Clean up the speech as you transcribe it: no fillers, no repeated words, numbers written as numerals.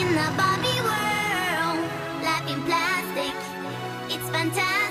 in a Barbie world, life in plastic, it's fantastic.